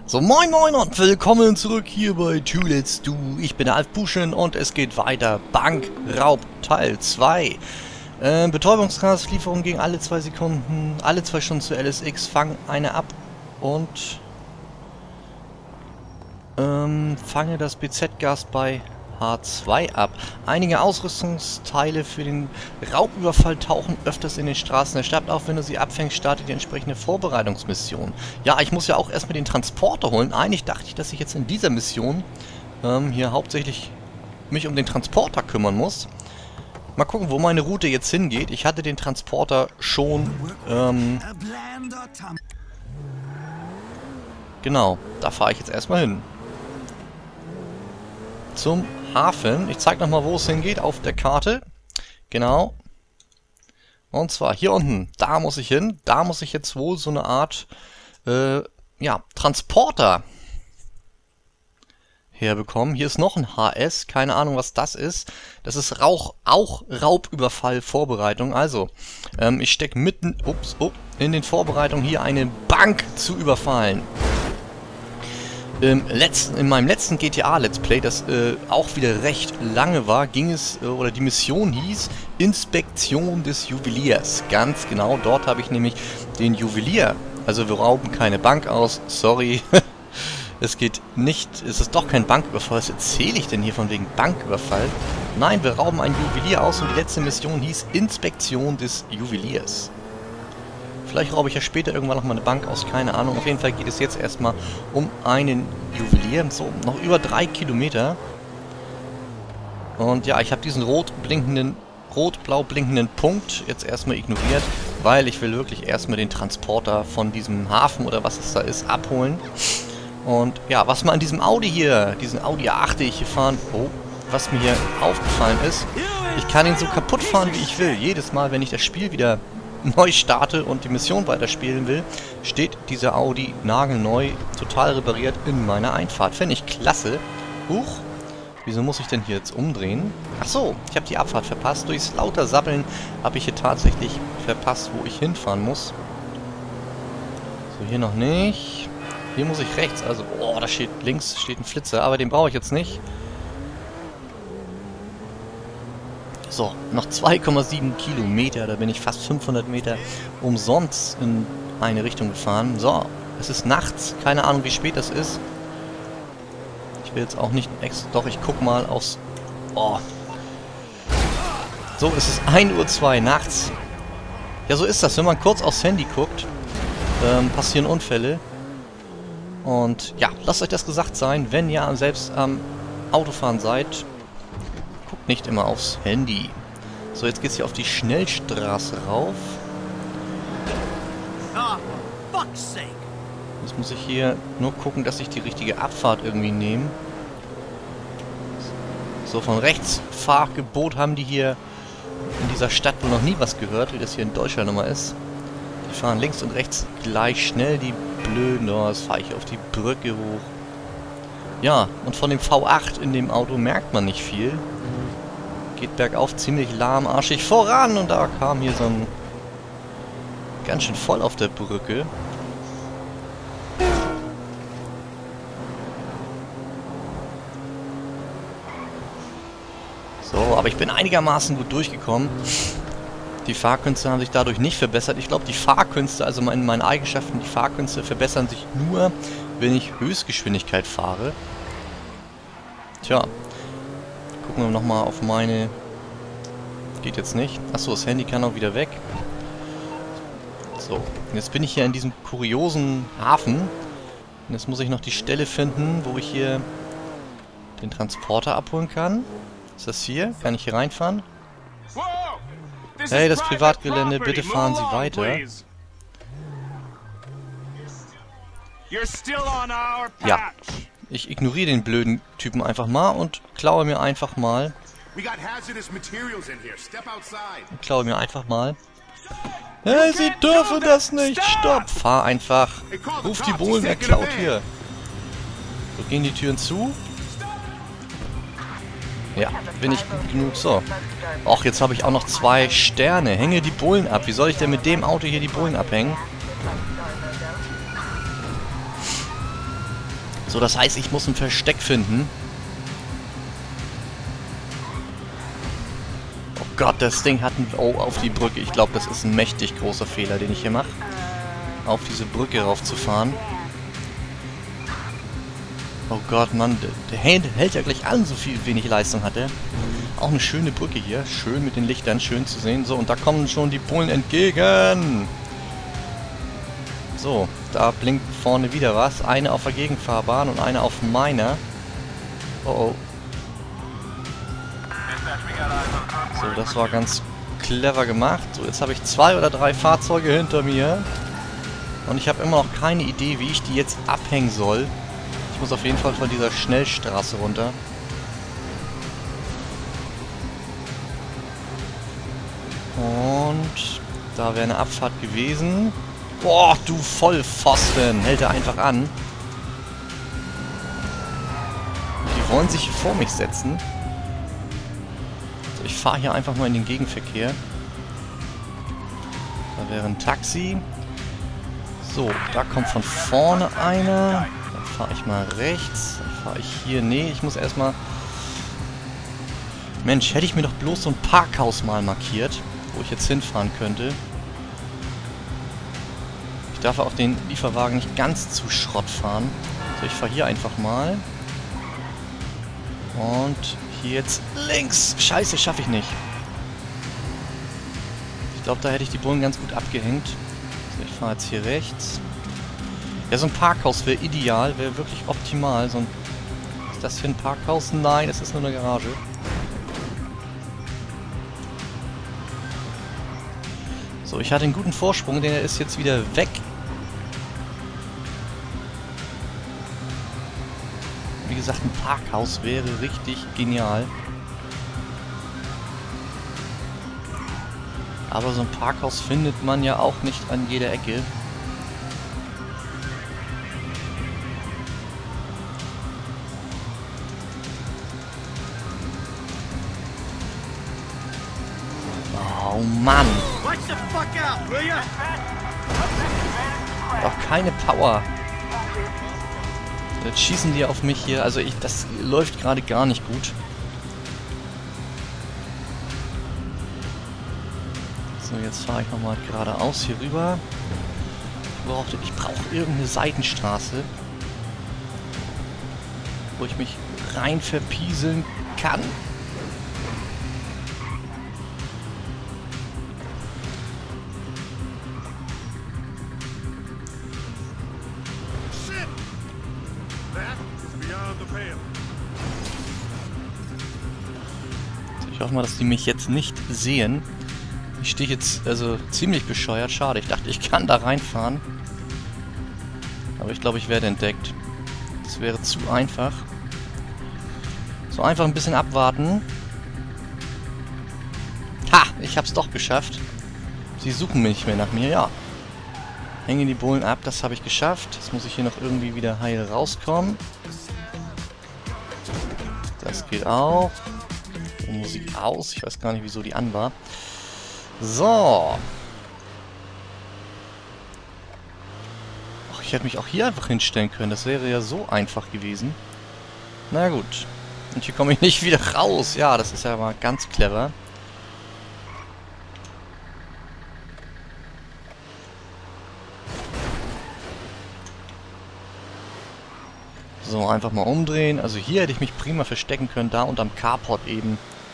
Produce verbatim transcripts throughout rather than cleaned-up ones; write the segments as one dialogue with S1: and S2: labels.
S1: So, moin moin und willkommen zurück hier bei Two Let's Do. Ich bin der Alf Buschen und es geht weiter. Bankraub Teil zwei. Äh, Betäubungsgas, Lieferung gegen alle zwei Sekunden, alle zwei Stunden zu L S X, fang eine ab und ähm, fange das B Z-Gas bei H zwei ab. Einige Ausrüstungsteile für den Raubüberfall tauchen öfters in den Straßen der Stadt auf. Wenn du sie abfängst, startet die entsprechende Vorbereitungsmission. Ja, ich muss ja auch erstmal den Transporter holen. Eigentlich dachte ich, dass ich jetzt in dieser Mission ähm, hier hauptsächlich mich um den Transporter kümmern muss. Mal gucken, wo meine Route jetzt hingeht. Ich hatte den Transporter schon... Ähm, genau, da fahre ich jetzt erstmal hin. Zum Hafen. Ich zeige nochmal, wo es hingeht auf der Karte. Genau. Und zwar hier unten. Da muss ich hin. Da muss ich jetzt wohl so eine Art äh, ja, Transporter herbekommen. Hier ist noch ein H S. Keine Ahnung, was das ist. Das ist Rauch, auch Raubüberfall-Vorbereitung. Also, ähm, ich stecke mitten ups, oh, in den Vorbereitungen, hier eine Bank zu überfallen. Im letzten, in meinem letzten G T A Let's Play, das äh, auch wieder recht lange war, ging es, äh, oder die Mission hieß Inspektion des Juweliers. Ganz genau, dort habe ich nämlich den Juwelier. Also wir rauben keine Bank aus, sorry. Es geht nicht, es ist doch kein Banküberfall. Was erzähle ich denn hier von wegen Banküberfall? Nein, wir rauben einen Juwelier aus und die letzte Mission hieß Inspektion des Juweliers. Vielleicht raube ich ja später irgendwann nochmal eine Bank aus, keine Ahnung. Auf jeden Fall geht es jetzt erstmal um einen Juwelier. So, noch über drei Kilometer. Und ja, ich habe diesen rot blinkenden, rot-blau blinkenden Punkt jetzt erstmal ignoriert, weil ich will wirklich erstmal den Transporter von diesem Hafen oder was es da ist, abholen. Und ja, was mal an diesem Audi hier, diesen Audi A acht, den ich hier fahren, oh, was mir hier aufgefallen ist, ich kann ihn so kaputt fahren, wie ich will. Jedes Mal, wenn ich das Spiel wieder neu starte und die Mission weiterspielen will, steht dieser Audi nagelneu, total repariert in meiner Einfahrt. Finde ich klasse. Huch, wieso muss ich denn hier jetzt umdrehen? Ach so, ich habe die Abfahrt verpasst. Durchs lauter Sappeln habe ich hier tatsächlich verpasst, wo ich hinfahren muss. So, hier noch nicht. Hier muss ich rechts, also, oh, da steht links steht ein Flitzer, aber den brauche ich jetzt nicht. So, noch zwei Komma sieben Kilometer, da bin ich fast fünfhundert Meter umsonst in eine Richtung gefahren. So, es ist nachts, keine Ahnung wie spät das ist. Ich will jetzt auch nicht extra, doch ich guck mal aufs... Oh. So, es ist ein Uhr zwei nachts. Ja, so ist das, wenn man kurz aufs Handy guckt, ähm, passieren Unfälle. Und ja, lasst euch das gesagt sein, wenn ihr selbst am Autofahren seid, guckt nicht immer aufs Handy. So, jetzt geht's hier auf die Schnellstraße rauf. Jetzt muss ich hier nur gucken, dass ich die richtige Abfahrt irgendwie nehme. So, von rechts Fahrgebot haben die hier in dieser Stadt wohl noch nie was gehört, wie das hier in Deutschland nochmal ist. Die fahren links und rechts gleich schnell, die Blöden. Oh, jetzt fahre ich auf die Brücke hoch. Ja, und von dem V acht in dem Auto merkt man nicht viel. Geht bergauf ziemlich lahmarschig voran und da kam hier so ein... ganz schön voll auf der Brücke. So, aber ich bin einigermaßen gut durchgekommen. Die Fahrkünste haben sich dadurch nicht verbessert. Ich glaube, die Fahrkünste, also in meinen Eigenschaften, die Fahrkünste verbessern sich nur, wenn ich Höchstgeschwindigkeit fahre. Tja. Gucken wir nochmal auf meine... Geht jetzt nicht. Achso, das Handy kann auch wieder weg. So, jetzt bin ich hier in diesem kuriosen Hafen. Und jetzt muss ich noch die Stelle finden, wo ich hier den Transporter abholen kann. Ist das hier? Kann ich hier reinfahren? Hey, das Privatgelände, bitte fahren Sie weiter. Ja, ich ignoriere den blöden Typen einfach mal und klaue mir einfach mal... Ich klaue mir einfach mal... Hey, Sie dürfen das nicht! Stopp! Fahr einfach! Ruf die Bullen, er klaut hier! So, gehen die Türen zu? Ja, bin ich gut genug. So. Och, jetzt habe ich auch noch zwei Sterne. Hänge die Bullen ab. Wie soll ich denn mit dem Auto hier die Bullen abhängen? So, das heißt, ich muss ein Versteck finden. Oh Gott, das Ding hat ein... Oh, auf die Brücke. Ich glaube, das ist ein mächtig großer Fehler, den ich hier mache. Auf diese Brücke raufzufahren. Oh Gott, Mann, der, der hält, hält ja gleich an, so viel wenig Leistung hat er. Auch eine schöne Brücke hier. Schön mit den Lichtern, schön zu sehen. So, und da kommen schon die Bullen entgegen. So, da blinkt vorne wieder was. Eine auf der Gegenfahrbahn und eine auf meiner. Oh oh. So, das war ganz clever gemacht. So, jetzt habe ich zwei oder drei Fahrzeuge hinter mir. Und ich habe immer noch keine Idee, wie ich die jetzt abhängen soll. Ich muss auf jeden Fall von dieser Schnellstraße runter. Und da wäre eine Abfahrt gewesen. Boah, du Vollpfosten! Hält er einfach an. Die wollen sich vor mich setzen. So, ich fahre hier einfach mal in den Gegenverkehr. Da wäre ein Taxi. So, da kommt von vorne einer. Dann fahre ich mal rechts. Dann fahre ich hier... Nee, ich muss erstmal... Mensch, hätte ich mir doch bloß so ein Parkhaus mal markiert, wo ich jetzt hinfahren könnte. Ich darf auch den Lieferwagen nicht ganz zu Schrott fahren. So, ich fahre hier einfach mal. Und hier jetzt links. Scheiße, schaffe ich nicht. Ich glaube, da hätte ich die Bullen ganz gut abgehängt. So, ich fahre jetzt hier rechts. Ja, so ein Parkhaus wäre ideal, wäre wirklich optimal. So ein, ist das hier ein Parkhaus? Nein, das ist nur eine Garage. So, ich hatte einen guten Vorsprung, der ist jetzt wieder weg. Wie gesagt, ein Parkhaus wäre richtig genial. Aber so ein Parkhaus findet man ja auch nicht an jeder Ecke. Oh Mann! Doch keine Power. Jetzt schießen die auf mich hier. Also ich, das läuft gerade gar nicht gut. So, jetzt fahre ich nochmal geradeaus hier rüber. Ich brauche ich brauch irgendeine Seitenstraße, wo ich mich rein verpieseln kann. Ich hoffe mal, dass die mich jetzt nicht sehen. Ich stehe jetzt also ziemlich bescheuert. Schade, ich dachte, ich kann da reinfahren. Aber ich glaube, ich werde entdeckt. Das wäre zu einfach. So, einfach ein bisschen abwarten. Ha! Ich habe es doch geschafft. Sie suchen mich nicht mehr nach mir, ja. Hängen die Bullen ab, das habe ich geschafft. Jetzt muss ich hier noch irgendwie wieder heil rauskommen. Das geht auch. Musik aus. Ich weiß gar nicht, wieso die an war. So. Ach, ich hätte mich auch hier einfach hinstellen können. Das wäre ja so einfach gewesen. Na gut. Und hier komme ich nicht wieder raus. Ja, das ist ja mal ganz clever. So, einfach mal umdrehen. Also hier hätte ich mich prima verstecken können. Da unterm Carport eben.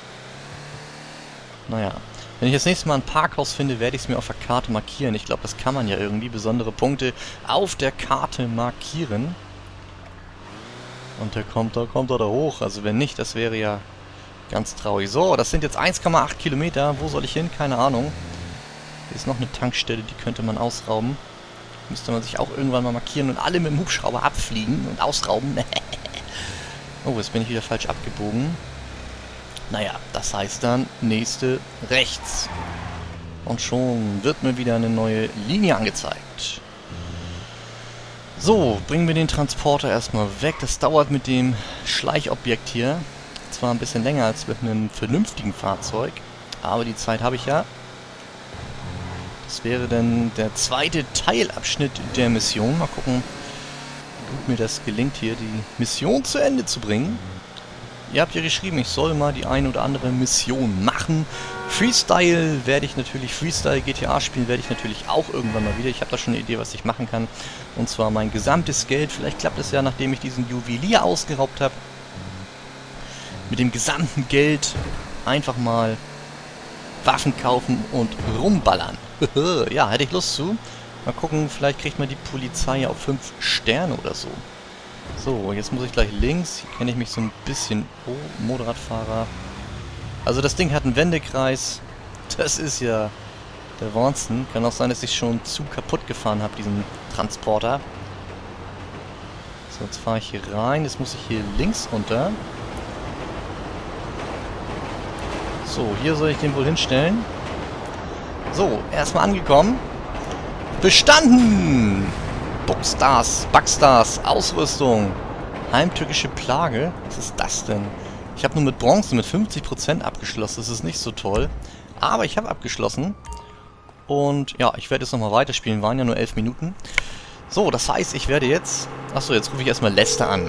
S1: Naja. Wenn ich das nächste Mal ein Parkhaus finde, werde ich es mir auf der Karte markieren. Ich glaube, das kann man ja irgendwie. Besondere Punkte auf der Karte markieren. Und der kommt da, kommt er da hoch. Also wenn nicht, das wäre ja ganz traurig. So, das sind jetzt eins Komma acht Kilometer. Wo soll ich hin? Keine Ahnung. Hier ist noch eine Tankstelle, die könnte man ausrauben. Müsste man sich auch irgendwann mal markieren und alle mit dem Hubschrauber abfliegen und ausrauben. Oh, jetzt bin ich wieder falsch abgebogen. Naja, das heißt dann nächste rechts. Und schon wird mir wieder eine neue Linie angezeigt. So, bringen wir den Transporter erstmal weg. Das dauert mit dem Schleichobjekt hier zwar ein bisschen länger als mit einem vernünftigen Fahrzeug, aber die Zeit habe ich ja. Das wäre dann der zweite Teilabschnitt der Mission. Mal gucken, gut mir das gelingt, hier die Mission zu Ende zu bringen. Ihr habt ja geschrieben, ich soll mal die eine oder andere Mission machen. Freestyle werde ich natürlich, Freestyle G T A spielen werde ich natürlich auch irgendwann mal wieder. Ich habe da schon eine Idee, was ich machen kann. Und zwar mein gesamtes Geld, vielleicht klappt es ja, nachdem ich diesen Juwelier ausgeraubt habe. Mit dem gesamten Geld einfach mal Waffen kaufen und rumballern. Ja, hätte ich Lust zu. Mal gucken, vielleicht kriegt man die Polizei auf fünf Sterne oder so. So, jetzt muss ich gleich links. Hier kenne ich mich so ein bisschen... Oh, Motorradfahrer. Also das Ding hat einen Wendekreis. Das ist ja der Wahnsinn. Kann auch sein, dass ich schon zu kaputt gefahren habe, diesen Transporter. So, jetzt fahre ich hier rein. Jetzt muss ich hier links runter. So, hier soll ich den wohl hinstellen. So, erstmal angekommen. Bestanden! Bookstars, Bugstars, Ausrüstung. Heimtückische Plage. Was ist das denn? Ich habe nur mit Bronze mit fünfzig Prozent abgeschlossen. Das ist nicht so toll. Aber ich habe abgeschlossen. Und ja, ich werde jetzt nochmal weiterspielen. Waren ja nur elf Minuten. So, das heißt, ich werde jetzt... Achso, jetzt rufe ich erstmal Lester an.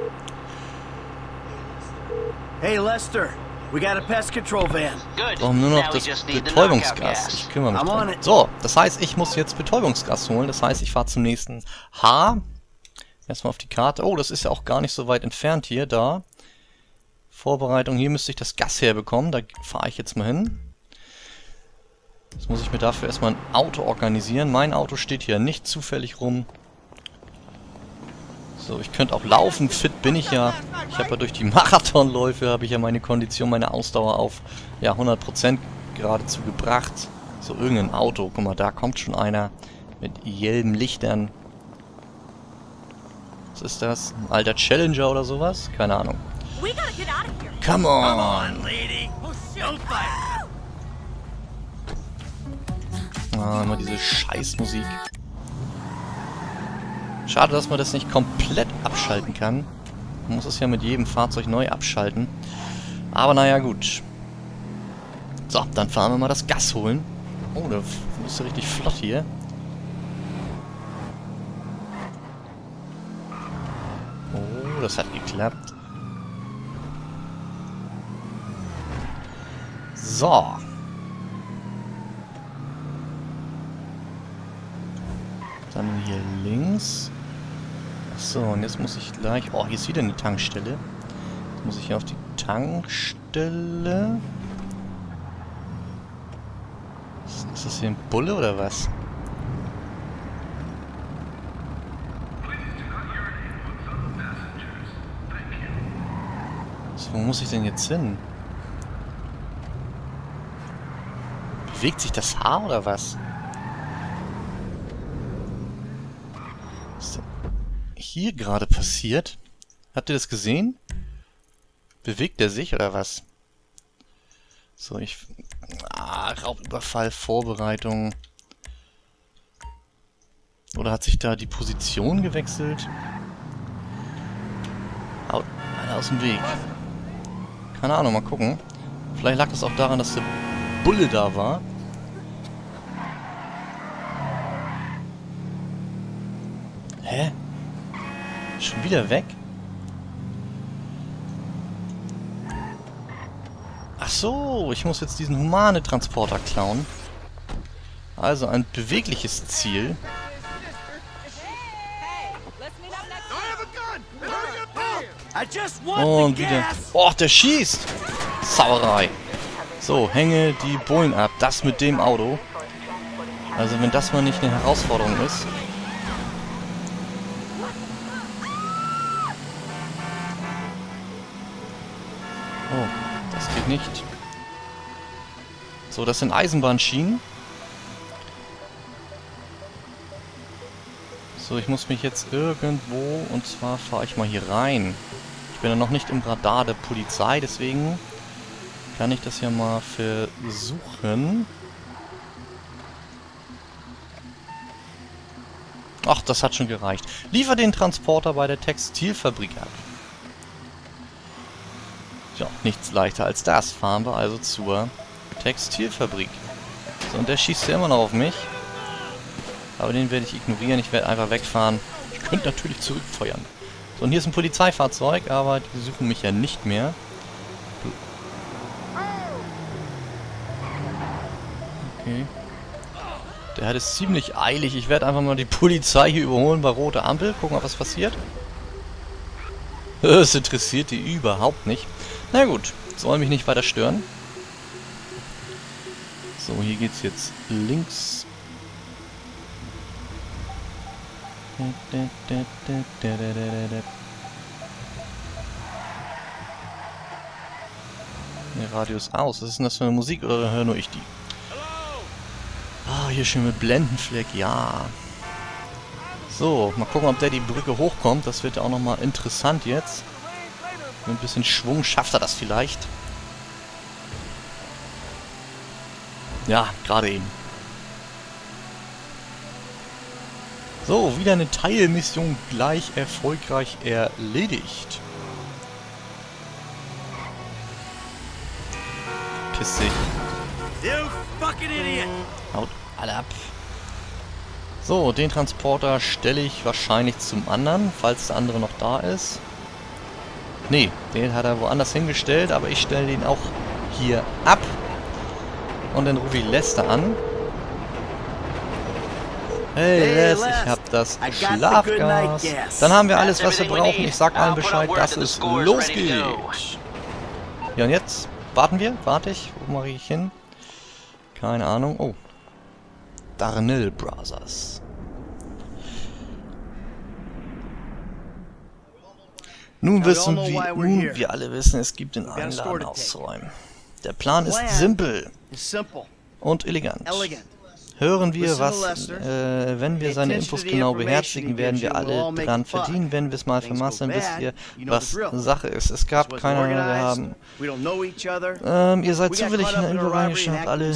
S2: Hey Lester, we got a pest control van.
S1: Wir brauchen nur noch das Betäubungsgas. Ich kümmere mich drum. So, das heißt, ich muss jetzt Betäubungsgas holen. Das heißt, ich fahre zum nächsten H. Erstmal auf die Karte. Oh, das ist ja auch gar nicht so weit entfernt hier. Da. Vorbereitung. Hier müsste ich das Gas herbekommen. Da fahre ich jetzt mal hin. Jetzt muss ich mir dafür erstmal ein Auto organisieren. Mein Auto steht hier nicht zufällig rum. So, ich könnte auch laufen. Fit bin ich ja. Ich habe ja durch die Marathonläufe habe ich ja meine Kondition, meine Ausdauer auf ja, hundert Prozent geradezu gebracht. So, irgendein Auto. Guck mal, da kommt schon einer mit gelben Lichtern. Was ist das? Ein alter Challenger oder sowas? Keine Ahnung. Come on! Ah, immer diese Scheißmusik. Schade, dass man das nicht komplett abschalten kann. Man muss es ja mit jedem Fahrzeug neu abschalten. Aber naja, gut. So, dann fahren wir mal das Gas holen. Oh, das ist ja richtig flott hier. Oh, das hat geklappt. So. Dann hier links. Achso, und jetzt muss ich gleich... Oh, hier ist wieder eine Tankstelle. Jetzt muss ich hier auf die Tankstelle. Ist, ist das hier ein Bulle oder was? So, wo muss ich denn jetzt hin? Bewegt sich das Haar oder was? Hier gerade passiert? Habt ihr das gesehen? Bewegt er sich oder was? So, ich... Ah, Raubüberfall, Vorbereitung. Oder hat sich da die Position gewechselt? Haut einer aus dem Weg. Keine Ahnung, mal gucken. Vielleicht lag das auch daran, dass der Bulle da war. Hä? Schon wieder weg? Ach so, ich muss jetzt diesen Humane-Transporter klauen. Also ein bewegliches Ziel. Und wieder... Oh, der schießt! Sauerei. So, hänge die Bullen ab. Das mit dem Auto. Also wenn das mal nicht eine Herausforderung ist... Oh, das geht nicht. So, das sind Eisenbahnschienen. So, ich muss mich jetzt irgendwo... Und zwar fahre ich mal hier rein. Ich bin ja noch nicht im Radar der Polizei, deswegen kann ich das ja mal versuchen. Ach, das hat schon gereicht. Liefer den Transporter bei der Textilfabrik ab. Ja, nichts leichter als das. Fahren wir also zur Textilfabrik. So, und der schießt ja immer noch auf mich. Aber den werde ich ignorieren. Ich werde einfach wegfahren. könnt natürlich zurückfeuern. So, und hier ist ein Polizeifahrzeug, aber die suchen mich ja nicht mehr. Okay. Der hat es ziemlich eilig. Ich werde einfach mal die Polizei hier überholen bei roter Ampel. Gucken, ob was passiert. Das interessiert die überhaupt nicht. Na gut, soll mich nicht weiter stören. So, hier geht's jetzt links. Der Radio ist aus. Was ist denn das für eine Musik, oder höre nur ich die? Ah, hier schön mit Blendenfleck, ja. So, mal gucken, ob der die Brücke hochkommt. Das wird ja auch nochmal interessant jetzt. Mit ein bisschen Schwung schafft er das vielleicht. Ja, gerade eben. So, wieder eine Teilmission gleich erfolgreich erledigt. Pissig. Haut alle ab. So, den Transporter stelle ich wahrscheinlich zum anderen, falls der andere noch da ist. Nee, den hat er woanders hingestellt, aber ich stelle den auch hier ab. Und dann rufe ich Lester an. Hey Les, ich hab das Schlafgas. Dann haben wir alles, was wir brauchen. Ich sag allen Bescheid, dass es losgeht. Ja, und jetzt warten wir. Warte ich. Wo mache ich hin? Keine Ahnung. Oh. Darnell Brothers. Nun wissen wir, nun wir alle wissen, es gibt den Einladen auszuräumen. Der Plan ist simpel und elegant. Hören wir, was, äh, wenn wir seine Infos genau beherzigen, werden wir alle dran verdienen. Wenn wir es mal vermasseln, wisst ihr, was Sache ist. Es gab keiner, wir haben... Ähm, ihr seid zufällig in der Übereingestellung, alle...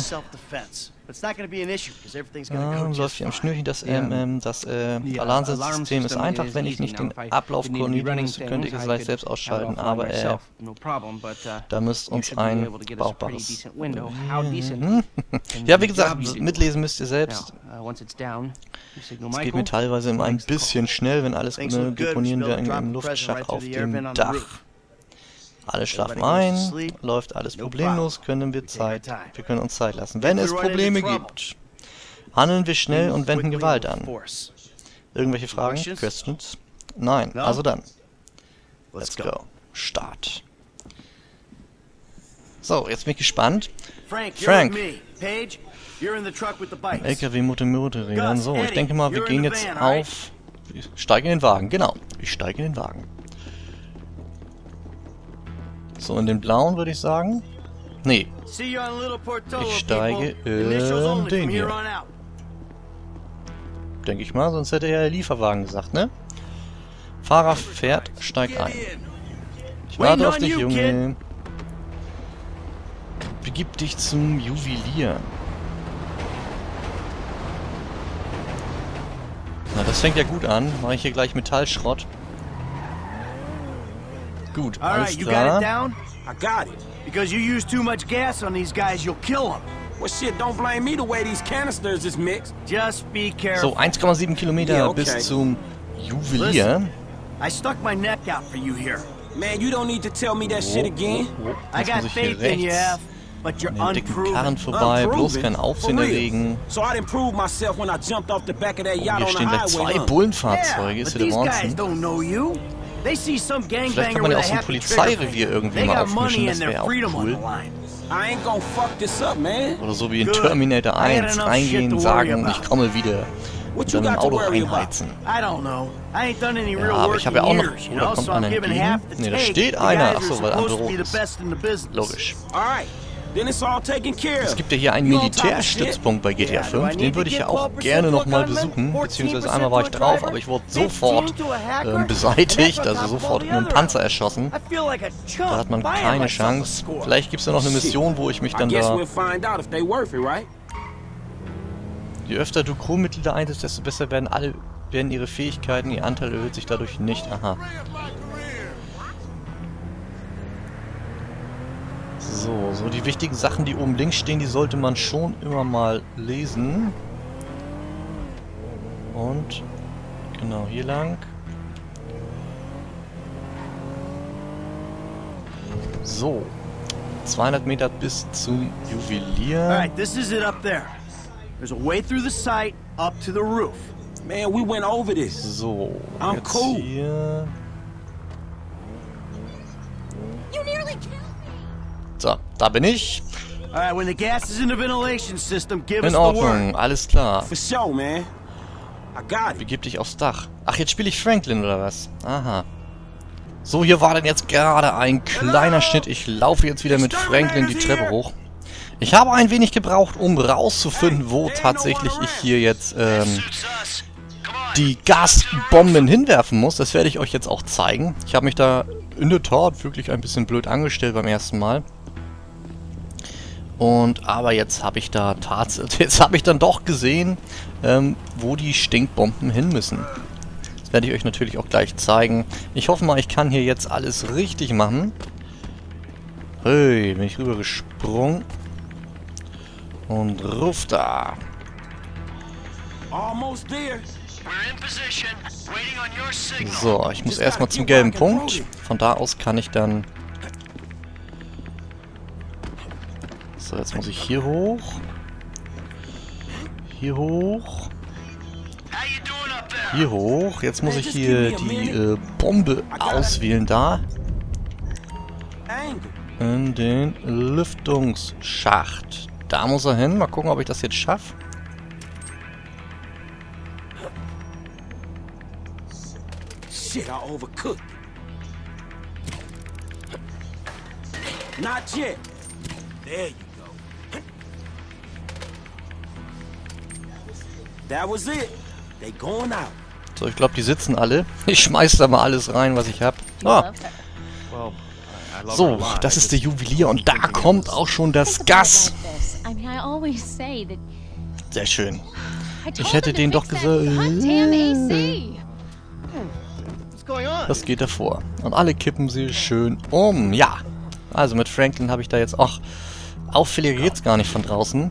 S1: Ähm, läuft hier am Schnürchen. Das, ähm, ähm, das äh, Alarmsystem ist einfach, wenn ich nicht den Ablauf koordinieren müsste, könnte ich es leicht selbst ausschalten, aber äh, da müsst uns ein brauchbares... Ja, wie gesagt, mitlesen müsst ihr selbst. Es geht mir teilweise immer ein bisschen schnell, wenn alles ne, deponieren wir im Luftschacht auf dem Dach. Alle schlafen ein, läuft alles problemlos, können wir Zeit, wir können uns Zeit lassen. Wenn es Probleme gibt, handeln wir schnell und wenden Gewalt an. Irgendwelche Fragen? Questions? Nein, also dann. Let's go. Start. So, jetzt bin ich gespannt. Frank. L K W mit den Motorrädern. So, ich denke mal, wir gehen jetzt auf... Ich steige in den Wagen, genau. Ich steige in den Wagen. So, in den blauen würde ich sagen. Nee. Ich steige in den hier. Denke ich mal, sonst hätte ja der Lieferwagen gesagt, ne? Fahrer fährt, steigt ein. Ich warte auf dich, Junge. Begib dich zum Juwelier. Na, das fängt ja gut an. Mache ich hier gleich Metallschrott. Gut, alles klar.
S2: I got it. Because you use too much gas on these guys, you'll kill them.
S3: Well, shit, don't blame me the way these canisters is mixed.
S2: Just be careful.
S1: So, eins Komma sieben Kilometer
S3: Yeah, okay.
S1: bis zum Juwelier.
S2: Listen, I stuck my neck out for you here.
S3: Man, you don't need to tell me that shit again.
S1: Oh, oh,
S2: I
S1: jetzt
S2: got
S1: muss ich hier
S2: faith in you,
S1: rechts
S2: F, but you're
S1: an den dicken Karren
S2: unproven.
S1: vorbei, bloß kein
S3: For
S1: Aufsehen
S3: real.
S1: erregen.
S3: So I didn't prove myself when I jumped off the back of that
S1: Oh,
S3: yacht
S1: hier
S3: on the
S1: stehen gleich
S3: highway,
S1: zwei
S3: huh?
S1: Bullenfahrzeuge,
S2: Yeah,
S1: ist
S2: but
S1: ja der
S2: these guys
S1: Wahnsinn.
S2: don't know you. They see some
S1: Vielleicht
S2: gangbanger
S1: kann man ja
S2: with
S1: auch
S2: a
S1: so ein
S2: hefty trigger
S1: Polizeirevier
S2: finger.
S1: irgendwie
S2: They
S1: mal
S2: got money
S1: aufmischen, das
S2: and their
S1: wäre auch
S2: freedom on the
S1: cool.
S2: line.
S3: I ain't gonna fuck this up, man.
S1: Oder so wie in
S2: Good.
S1: Terminator
S2: I had
S1: eins,
S2: enough
S1: reingehen,
S2: shit to
S1: sagen,
S2: worry
S1: ich
S2: about.
S1: komme wieder.
S3: What
S1: Und
S3: you
S1: dann im
S3: got to
S1: Auto
S3: worry about?
S1: reinheizen.
S2: I don't know. I ain't done any
S1: Ja,
S2: real
S1: aber
S2: work
S1: ich habe ja
S2: in
S1: auch noch...
S2: years, you
S1: Oh, da
S2: know,
S1: kommt
S2: so I'm
S1: einer
S2: giving
S1: entgegen.
S2: half the
S1: Ne, da
S2: take.
S1: steht
S2: The
S1: einer.
S2: guys are
S1: Achso, weil am
S2: supposed to
S1: Büro
S2: be the
S1: ist.
S2: best in the business.
S1: Logisch.
S3: Alright, then it's all taken care of.
S1: Es gibt ja hier einen
S3: You on top of
S1: Militärstützpunkt bei G T A fünf, den würde ich ja auch gerne nochmal besuchen, beziehungsweise einmal war ich drauf, aber ich wurde sofort ähm, beseitigt, also sofort mit einem Panzer erschossen. Da hat man keine Chance. Vielleicht gibt es ja noch eine Mission, wo ich mich
S3: I
S1: dann
S3: guess
S1: da...
S3: we'll find out if they worth it, right?
S1: Je öfter du Crewmitglieder einsetzt, desto besser werden alle werden ihre Fähigkeiten, ihr Anteil erhöht sich dadurch nicht. Aha. So, so die wichtigen Sachen, die oben links stehen, die sollte man schon immer mal lesen. Und Genau, hier lang. So. zweihundert Meter bis zum Juwelier.
S2: Alright, this is it up there. There's a way through the site up to the roof.
S3: Man, we went over this.
S1: So,
S3: I'm
S1: jetzt
S3: cool.
S1: hier.
S4: You nearly killed me.
S1: So, da bin ich.
S2: Alright, when the gas is in the ventilation system, give us
S1: In
S2: the word.
S1: Ordnung, alles klar.
S3: For sure, man. I got it.
S1: Begib dich aufs Dach. Ach, jetzt spiele ich Franklin oder was? Aha. So, hier war dann jetzt gerade ein kleiner Schnitt. Ich laufe jetzt wieder mit Franklin die Treppe hoch. Ich habe ein wenig gebraucht, um rauszufinden, wo tatsächlich ich hier jetzt ähm, die Gasbomben hinwerfen muss. Das werde ich euch jetzt auch zeigen. Ich habe mich da in der Tat wirklich ein bisschen blöd angestellt beim ersten Mal. Und aber jetzt habe ich da tatsächlich, jetzt habe ich dann doch gesehen, ähm, wo die Stinkbomben hin müssen. Das werde ich euch natürlich auch gleich zeigen. Ich hoffe mal, ich kann hier jetzt alles richtig machen. Hey, bin ich rüber gesprungen. Und ruf da.
S3: Almost there.
S1: So, ich muss erstmal zum gelben Punkt. Von da aus kann ich dann... So, jetzt muss ich hier hoch. Hier hoch. Hier hoch. Jetzt muss ich hier die äh, Bombe auswählen da. In den Lüftungsschacht. Da muss er hin. Mal gucken, ob ich das jetzt schaffe.
S3: Shit, I overcooked. Not yet. There you go. That was it. They going out.
S1: So, ich glaube, die sitzen alle. Ich schmeiß da mal alles rein, was ich habe. Ah. So, das ist der Juwelier und da kommt auch schon das Gas. Sehr schön. Ich hätte den doch gesagt. Das geht davor. Und alle kippen sie schön um. Ja. Also mit Franklin habe ich da jetzt auch... Auffälliger geht's gar nicht von draußen.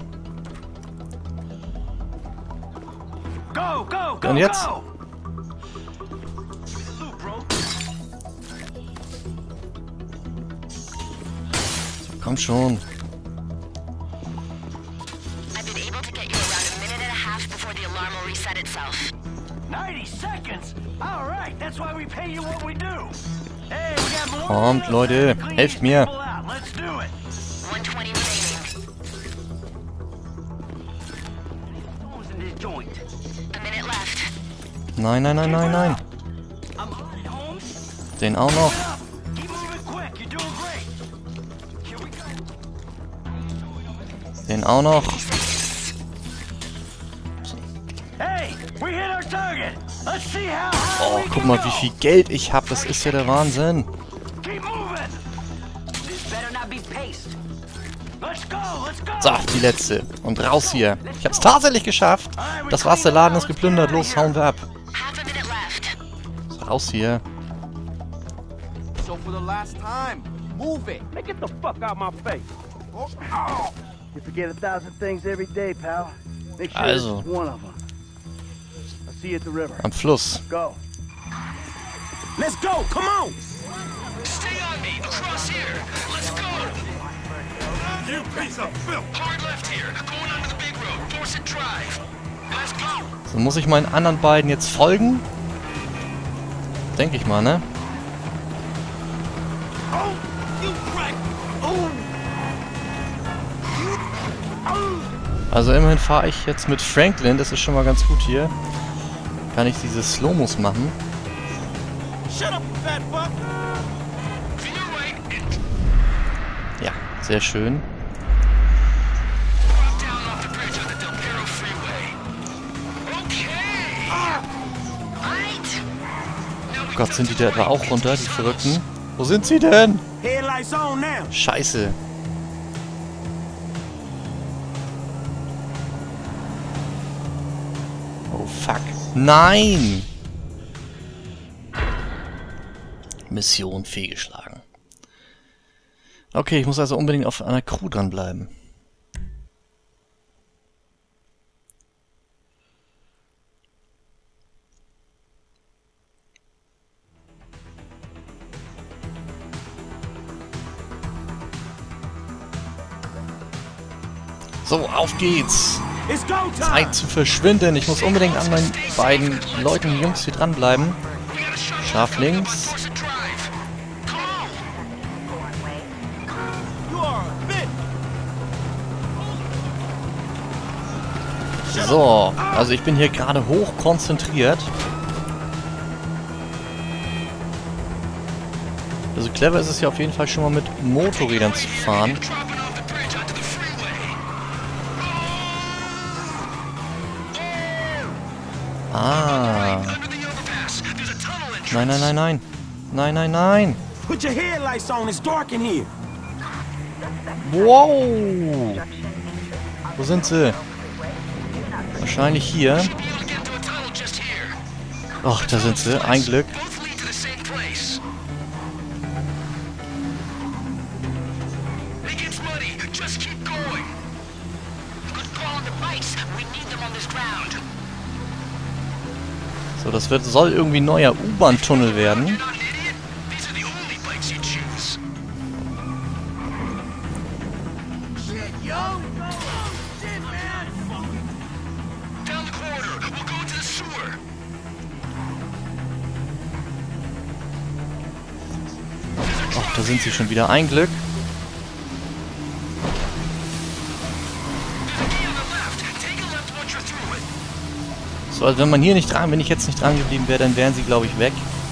S2: Go, go, go,
S1: Und jetzt?
S2: go.
S1: Komm schon.
S2: ninety seconds. All right, that's why we pay you what we do. Hey, we got more.
S1: Kommt, Leute, helft mir.
S2: Let's do it.
S4: one twenty remaining.
S2: Who's in this joint?
S4: A minute left.
S1: Nein, nein, nein, nein, nein.
S2: I'm on it, Holmes.
S1: Den auch noch.
S2: Keep moving quick. You're doing great. Here we go.
S1: Den auch noch.
S2: Hey, we hit our target. Let's see how high
S1: Oh,
S2: we
S1: guck
S2: can
S1: mal,
S2: go.
S1: wie viel Geld ich habe. Das ist ja der Wahnsinn.
S2: Keep moving. This better not be paced. Let's go, let's go.
S1: So, die letzte. Und raus hier. Ich habe es tatsächlich geschafft. Das war's, der Laden ist geplündert. Los, hauen wir ab.
S4: Half a minute left.
S1: So, raus hier.
S5: So for the last time, move it.
S3: Hey, get the fuck out my face.
S2: You forget a thousand things every day, pal. Make sure
S1: Also.
S2: this is one of them. I'll see you at the river.
S1: Am Fluss.
S2: Go.
S3: Let's go. Come on.
S6: Stay on me, across here. Let's go.
S5: You piece of filth!
S6: Hard left here, going onto the big road. Force it drive. Let's go.
S1: So, muss ich meinen anderen beiden jetzt folgen? Denke ich mal, ne?
S5: Oh, you wreck! Oh!
S1: Also immerhin fahre ich jetzt mit Franklin. Das ist schon mal ganz gut hier. Kann ich diese Slow-Mos machen.
S5: Shut up, fat fuck!
S6: To your right,
S1: Ja, sehr schön.
S6: drop down off the bridge on the Del Perro Freeway. Okay. Right. Now we
S1: Oh Gott, sind die da etwa auch runter, die Verrückten? Wo sind sie denn?
S3: Headlights on now.
S1: Scheiße. Oh fuck. Nein! Mission fehlgeschlagen. Okay, ich muss also unbedingt auf einer Crew dranbleiben. So, auf geht's.
S3: It's go time.
S1: Zeit zu verschwinden. Ich muss unbedingt an meinen beiden Leuten, Jungs, hier dranbleiben. Scharf links.
S3: You are a bitch.
S1: So, also ich bin hier gerade hoch konzentriert. Also clever ist es ja auf jeden Fall schon mal mit Motorrädern zu fahren. Ah. Nein, nein, nein, nein. Nein, nein, nein.
S3: Put your headlights on. It's dark in here.
S1: Wow. Wo sind sie? Wahrscheinlich hier. Ach, da sind sie. Ein Glück. So, das wird, soll irgendwie ein neuer U-Bahn-Tunnel werden. Ach, da sind sie schon wieder. Ein Glück. So, also wenn man hier nicht dran, wenn ich jetzt nicht dran geblieben wäre, dann wären sie, glaube ich, weg.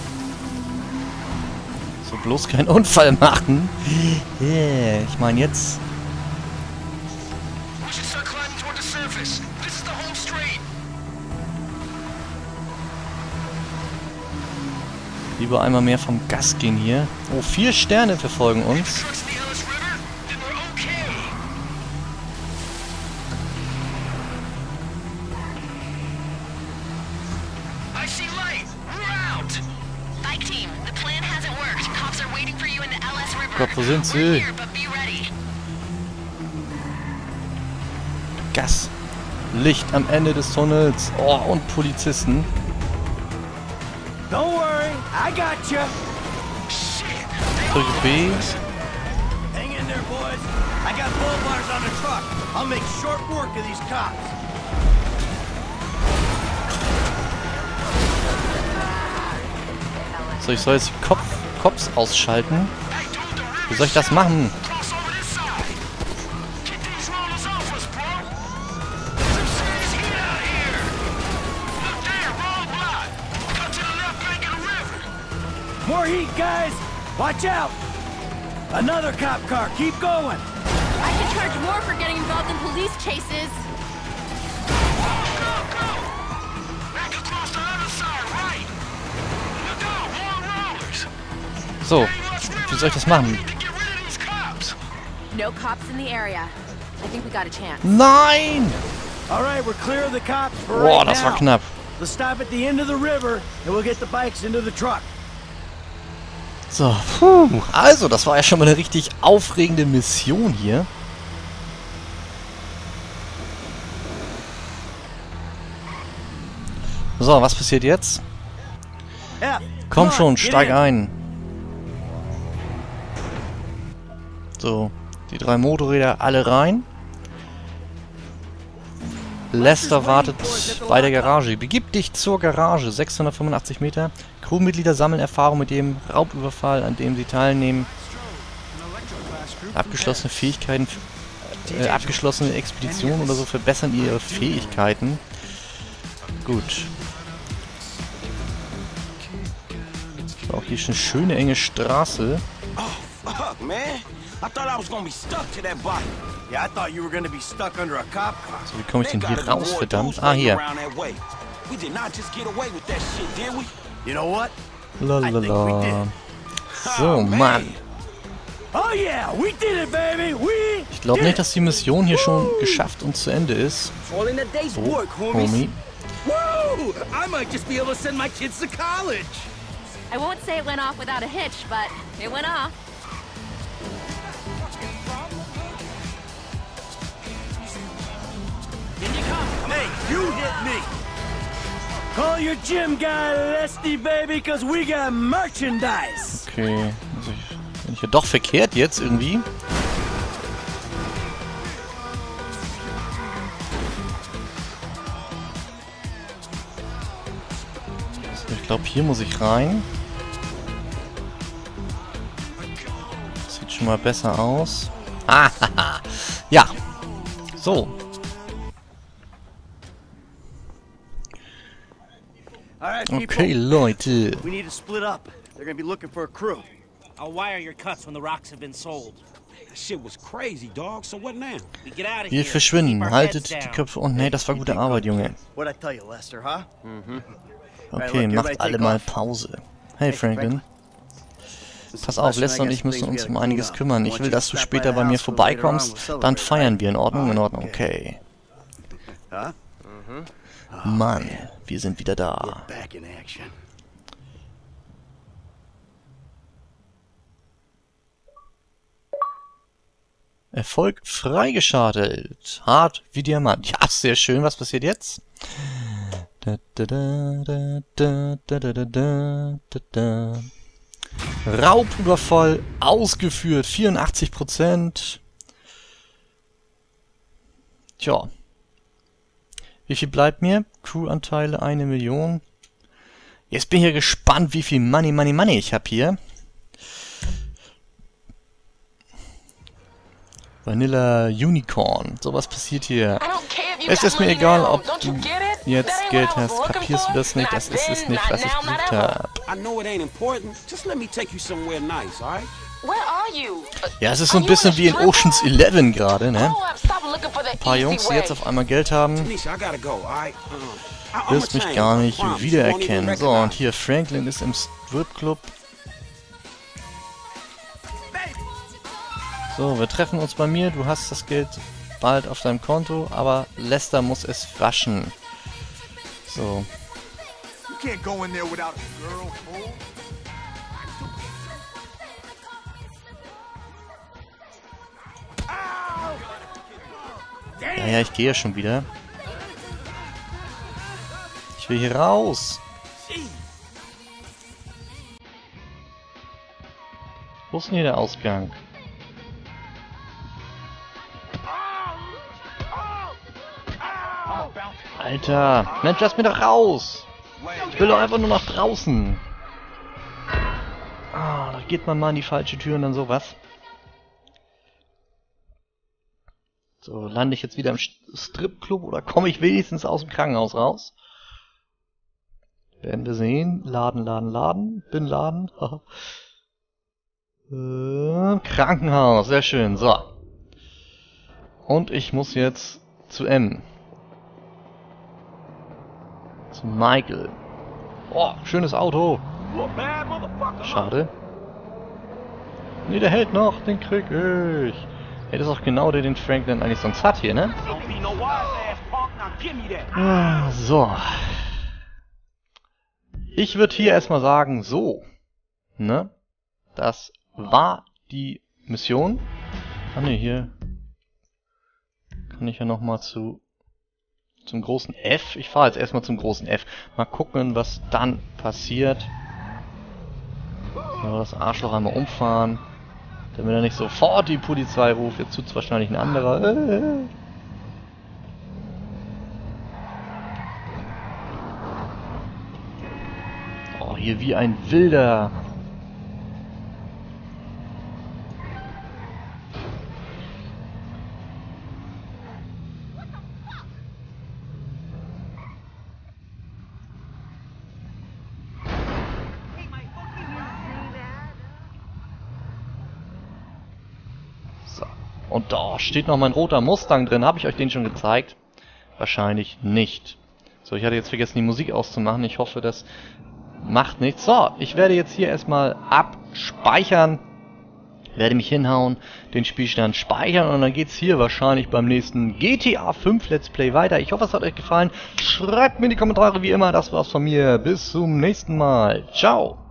S1: So, bloß keinen Unfall machen. Yeah, ich meine jetzt... Lieber einmal mehr vom Gas gehen hier. Oh, vier Sterne verfolgen uns. Gott, wo sind sie? Gas. Licht am Ende des Tunnels. Oh, und Polizisten.
S3: Don't worry, I got you.
S1: Drücke B.
S3: Hang in there, boys. I got bull bars on the truck. I'll make short work of these cops.
S1: So, ich soll jetzt die Kopf, Cops ausschalten. Wie soll ich das machen?
S3: More heat, guys. Watch out. Another cop car. Keep going.
S4: I could charge more for getting involved in police chases.
S1: So, wie soll ich das machen?
S4: No cops in the area. I think we got a chance.
S1: Nein!
S3: All right, we're clear of the cops for
S1: Boah,
S3: right
S1: das war
S3: now.
S1: knapp.
S3: Let's stop at the end of the river and we'll get the bikes into the truck.
S1: So, puh. Also, das war ja schon mal eine richtig aufregende Mission hier. So, was passiert jetzt?
S3: Yeah,
S1: Komm
S3: come on,
S1: schon,
S3: get
S1: steig
S3: in.
S1: ein. So, die drei Motorräder alle rein. Lester wartet bei der Garage. Begib dich zur Garage. sechshundertfünfundachtzig Meter. Crewmitglieder sammeln Erfahrung mit dem Raubüberfall, an dem sie teilnehmen. Abgeschlossene Fähigkeiten, äh, abgeschlossene Expeditionen oder so verbessern ihre Fähigkeiten. Gut. Auch hier ist eine schöne enge Straße.
S3: Oh, fuck, man. I thought I was gonna be stuck to that bike. Yeah, I thought you were gonna be stuck under a cop car.
S1: So, wie komme ich denn hier raus, verdammt? Ah, hier.
S3: We did not just get away with that shit, did we? You know what?
S1: Lalala. So, Mann.
S3: Oh yeah, we did it, baby. We
S1: Ich glaube nicht, dass die Mission hier schon geschafft und zu Ende ist.
S3: all in a day's
S1: Oh,
S3: work, homies.
S1: Homie.
S3: Woo! I might just be able to send my kids to college.
S4: I won't say it went off without a hitch, but it went off.
S3: Hey, you hit me. Call your gym guy, Lesty, baby, cause we got merchandise.
S1: Okay. Also ich, bin ich ja doch verkehrt jetzt irgendwie. Ich glaube, hier muss ich rein. Sieht schon mal besser aus. Ah, haha. Ja. So.
S3: All right, people.
S1: Okay, Leute.
S3: We need to split up. They're gonna be looking for a crew.
S7: I'll wire your cuts when the rocks have been sold.
S8: That shit was crazy, dog. So what now?
S7: We get out of
S1: Wir
S7: here.
S1: verschwinden.
S7: Keep our
S1: Haltet
S7: heads
S1: die
S7: down.
S1: Köpfe unten. Nee, das war gute Arbeit, Junge.
S3: What'd I tell you, Lester, huh?
S1: Okay, macht alle mal Pause. Hey, Franklin. Pass auf, Lester und ich müssen uns um einiges kümmern. Ich will, dass du später bei mir vorbeikommst. Dann feiern wir. In Ordnung? In Ordnung. Okay. Mann, wir sind wieder da.
S3: Back in action.
S1: Erfolg freigeschaltet. Hart wie Diamant. Ja, sehr schön. Was passiert jetzt? Da, da, da, da, da, da, da, da, da, da. Raubüberfall ausgeführt. vierundachtzig Prozent. Tja. Wie viel bleibt mir? Crew-Anteile eine Million. Jetzt bin ich ja gespannt, wie viel Money, Money, Money ich habe hier. Vanilla Unicorn. Sowas passiert hier. Es ist mir egal, ob du jetzt Geld hast. Kapierst du das nicht? Das ist es nicht, was ich gesucht habe. Ja, es ist so ein bisschen wie in Ocean's Eleven gerade, ne? Ein paar Jungs, die jetzt auf einmal Geld haben. Wirst mich gar nicht wiedererkennen. So, und hier Franklin ist im Stripclub. So, wir treffen uns bei mir. Du hast das Geld bald auf deinem Konto, aber Lester muss es waschen. So.
S5: You can't go in there without a girl, fool.
S1: Ja, ja, ich gehe ja schon wieder. Ich will hier raus. Wo ist denn hier der Ausgang? Alter, Mensch, lass mich doch raus! Ich will doch einfach nur nach draußen. Ah, da geht man mal in die falsche Tür und dann sowas. So, lande ich jetzt wieder im Stripclub oder komme ich wenigstens aus dem Krankenhaus raus? Werden wir sehen. Laden, Laden, Laden. Bin Laden. äh, Krankenhaus, sehr schön. So. Und ich muss jetzt zu M. Zu Michael. Oh, schönes Auto. Schade. Nee, der hält noch. Den krieg ich. Hey, das ist auch genau der, den Franklin eigentlich sonst hat hier, ne? Ah, so. Ich würde hier erstmal sagen, so. Ne? Das war die Mission. Ah ne, hier kann ich ja nochmal zu zum großen F. Ich fahre jetzt erstmal zum großen F. Mal gucken, was dann passiert. Ja, das Arschloch einmal umfahren. Damit er nicht sofort die Polizei ruft. Jetzt tut's wahrscheinlich ein anderer. Äh. Oh, hier wie ein Wilder. Und da steht noch mein roter Mustang drin. Habe ich euch den schon gezeigt? Wahrscheinlich nicht. So, ich hatte jetzt vergessen, die Musik auszumachen. Ich hoffe, das macht nichts. So, ich werde jetzt hier erstmal abspeichern. Werde mich hinhauen, den Spielstand speichern und dann geht's hier wahrscheinlich beim nächsten G T A fünf Let's Play weiter. Ich hoffe, es hat euch gefallen. Schreibt mir in die Kommentare wie immer. Das war's von mir. Bis zum nächsten Mal. Ciao.